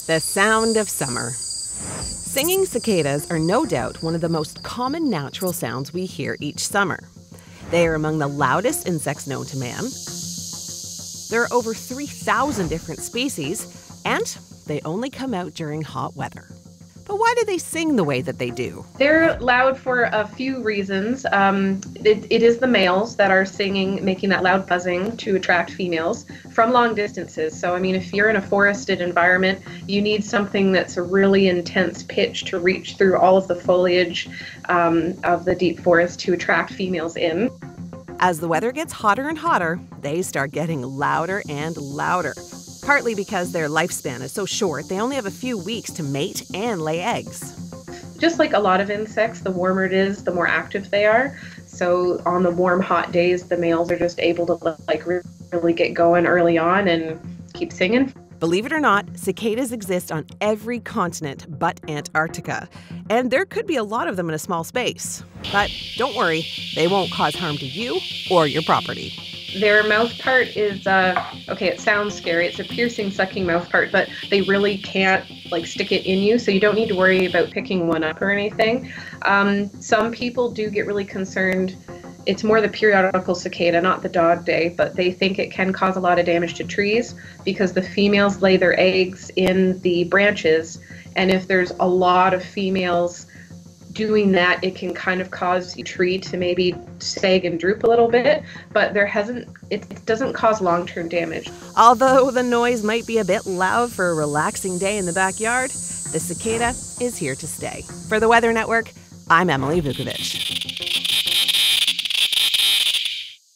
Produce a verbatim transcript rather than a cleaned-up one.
The sound of summer. Singing cicadas are no doubt one of the most common natural sounds we hear each summer. They are among the loudest insects known to man. There are over three thousand different species, and they only come out during hot weather. But why do they sing the way that they do? They're loud for a few reasons. Um, it, it is the males that are singing, making that loud buzzing to attract females from long distances. So, I mean, if you're in a forested environment, you need something that's a really intense pitch to reach through all of the foliage um, of the deep forest to attract females in. As the weather gets hotter and hotter, they start getting louder and louder. Partly because their lifespan is so short, they only have a few weeks to mate and lay eggs. Just like a lot of insects, the warmer it is, the more active they are. So on the warm, hot days, the males are just able to like really get going early on and keep singing. Believe it or not, cicadas exist on every continent but Antarctica, and there could be a lot of them in a small space. But don't worry, they won't cause harm to you or your property. Their mouth part is, uh, okay, it sounds scary. It's a piercing, sucking mouth part, but they really can't like stick it in you, so you don't need to worry about picking one up or anything. Um, some people do get really concerned. It's more the periodical cicada, not the dog day, but they think it can cause a lot of damage to trees because the females lay their eggs in the branches, and if there's a lot of females doing that, it can kind of cause the tree to maybe sag and droop a little bit, but there hasn't, it, it doesn't cause long-term damage. Although the noise might be a bit loud for a relaxing day in the backyard, the cicada is here to stay. For the Weather Network, I'm Emily Vukovic.